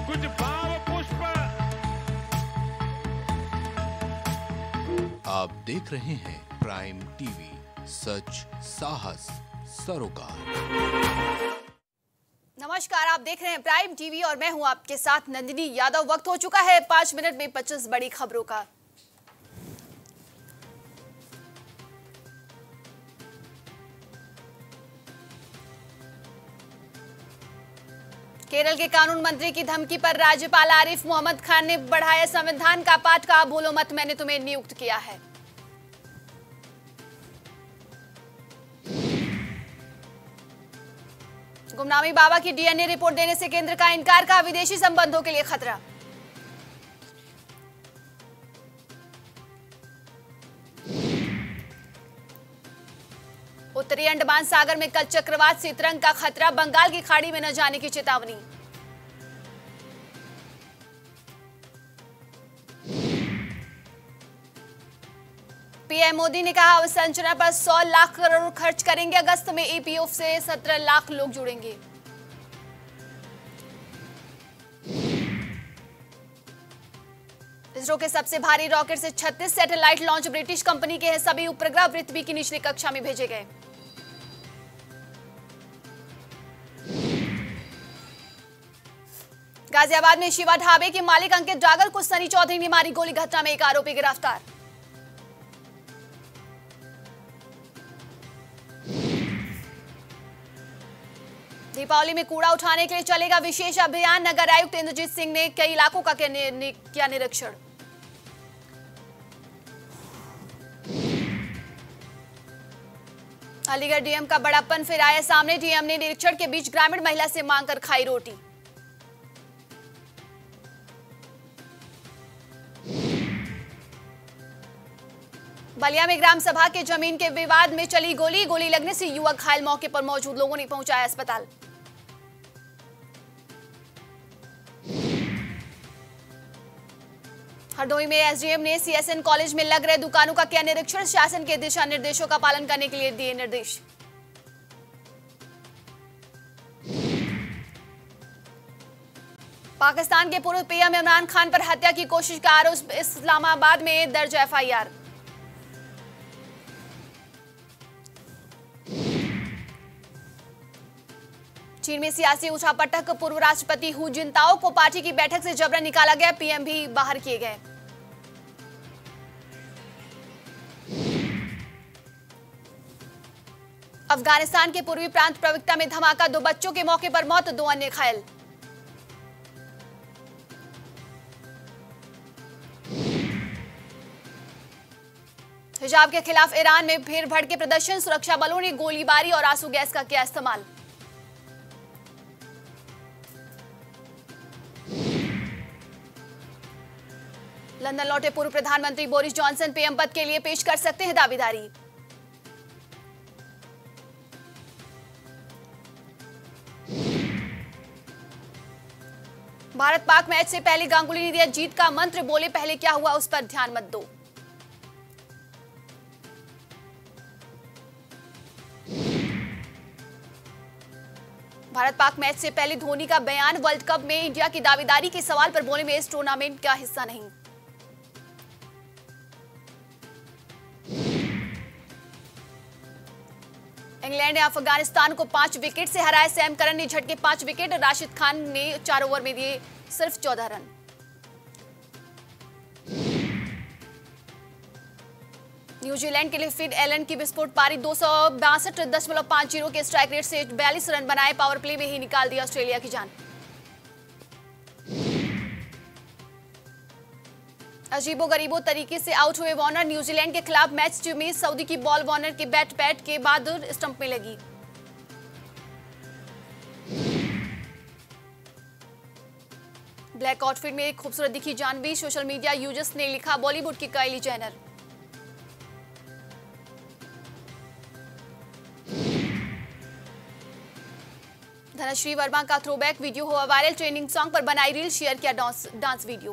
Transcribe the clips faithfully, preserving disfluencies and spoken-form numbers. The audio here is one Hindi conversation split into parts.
कुछ भाव पुष्प। आप देख रहे हैं प्राइम टीवी, सच साहस सरोकार। नमस्कार, आप देख रहे हैं प्राइम टीवी और मैं हूं आपके साथ नंदिनी यादव। वक्त हो चुका है पांच मिनट में पच्चीस बड़ी खबरों का। केरल के कानून मंत्री की धमकी पर राज्यपाल आरिफ मोहम्मद खान ने बढ़ाया संविधान का पाठ, कहा बोलो मत, मैंने तुम्हें नियुक्त किया है। गुमनामी बाबा की डीएनए रिपोर्ट देने से केंद्र का इनकार, का विदेशी संबंधों के लिए खतरा। उत्तरी अंडमान सागर में कल चक्रवात से तरंग का खतरा, बंगाल की खाड़ी में न जाने की चेतावनी। पीएम मोदी ने कहा अवसंरचना पर सौ लाख करोड़ खर्च करेंगे, अगस्त में ईपीएफ से सत्रह लाख लोग जुड़ेंगे। इसरो के सबसे भारी रॉकेट से छत्तीस सैटेलाइट लॉन्च ब्रिटिश कंपनी के हैं, सभी उपग्रह पृथ्वी की निचली कक्षा में भेजे गए। गाजियाबाद में शिवा ढाबे के मालिक अंकित डागर को सनी चौधरी ने मारी गोली, घटना में एक आरोपी गिरफ्तार। दीपावली में कूड़ा उठाने के लिए चलेगा विशेष अभियान, नगर आयुक्त इंद्रजीत सिंह ने कई इलाकों का किया निरीक्षण। अलीगढ़ डीएम का बड़ापन फिर आया सामने, डीएम ने निरीक्षण के बीच ग्रामीण महिला से मांगकर खाई रोटी। बलिया में ग्राम सभा के जमीन के विवाद में चली गोली, गोली लगने से युवक घायल, मौके पर मौजूद लोगों ने पहुंचाया अस्पताल। हरदोई में एसडीएम ने सीएसएन कॉलेज में लग रहे दुकानों का किया निरीक्षण, शासन के दिशा निर्देशों का पालन करने के लिए दिए निर्देश। पाकिस्तान के पूर्व पीएम इमरान खान पर हत्या की कोशिश का आरोप, इस्लामाबाद में दर्ज एफआईआर। चीन में सियासी उठापटक, पूर्व राष्ट्रपति हु जिनताओ को पार्टी की बैठक से जबरन निकाला गया, पीएम भी बाहर किए गए। अफगानिस्तान के पूर्वी प्रांत प्रवक्ता में धमाका, दो बच्चों के मौके पर मौत, दो अन्य घायल। हिजाब के खिलाफ ईरान में फिर भड़के प्रदर्शन, सुरक्षा बलों ने गोलीबारी और आंसू गैस का किया इस्तेमाल। लंदन लौटे पूर्व प्रधानमंत्री बोरिस जॉनसन पीएम पद के लिए पेश कर सकते हैं दावेदारी। भारत पाक मैच से पहले गांगुली ने दिया जीत का मंत्र, बोले पहले क्या हुआ उस पर ध्यान मत दो। भारत पाक मैच से पहले धोनी का बयान, वर्ल्ड कप में इंडिया की दावेदारी के सवाल पर बोले मैं इस टूर्नामेंट का हिस्सा नहीं। इंग्लैंड ने अफगानिस्तान को पांच विकेट से हराया, सैम करन ने झटके पांच विकेट, राशिद खान ने चार ओवर में दिए सिर्फ चौदह रन। न्यूजीलैंड के लिए फिड एलन की विस्फोट पारी, दो सौ बासठ दशमलव पांच जीरो के स्ट्राइक रेट से बयालीस रन बनाए, पावर प्ले में ही निकाल दिया ऑस्ट्रेलिया की जान। अजीबोगरीबो तरीके से आउट हुए वार्नर, न्यूजीलैंड के खिलाफ मैच में सऊदी की बॉल वार्नर के बैट पैड के बाद स्टंप में लगी। ब्लैक आउटफिट में एक खूबसूरत दिखी जानवी, सोशल मीडिया यूजर्स ने लिखा बॉलीवुड की काइली जेनर। धनश्री वर्मा का थ्रोबैक वीडियो हुआ वायरल, ट्रेंडिंग सॉन्ग पर बनाई रील, शेयर किया dance dance video.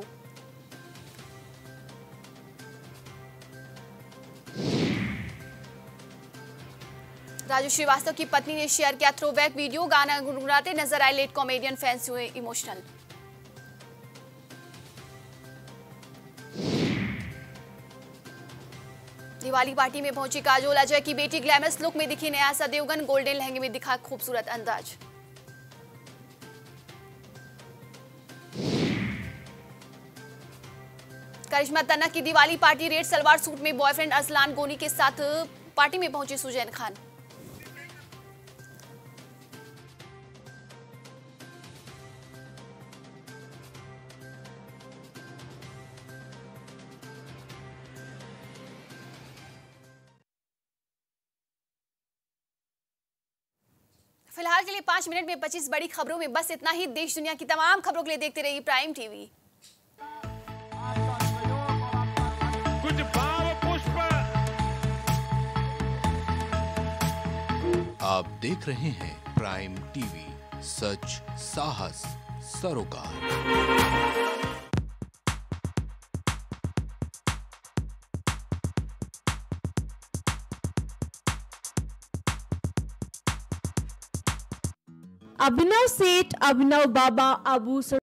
Raju Srivastava की पत्नी ने शेयर किया थ्रोबैक वीडियो, गाना गुनगुनाते नजर आए लेट कॉमेडियन, फैंस हुए इमोशनल। दिवाली पार्टी में पहुंची काजोल, अजय की बेटी ग्लैमरस लुक में दिखी न्यासा देवगन, गोल्डन लहंगे में दिखा खूबसूरत अंदाज। करिश्मा तन्ना की Diwali party, red salwar suit में बॉयफ्रेंड अरसलान गोनी के साथ पार्टी में पहुंचे सुजैन खान। फिलहाल के लिए पांच मिनट में पच्चीस बड़ी खबरों में बस इतना ही। देश दुनिया की तमाम खबरों के लिए देखते रहिए प्राइम टीवी। कुछ भाव पुष्प। आप देख रहे हैं प्राइम टीवी, सच साहस सरोकार। अभिनव सेठ, अभिनव बाबा, अबू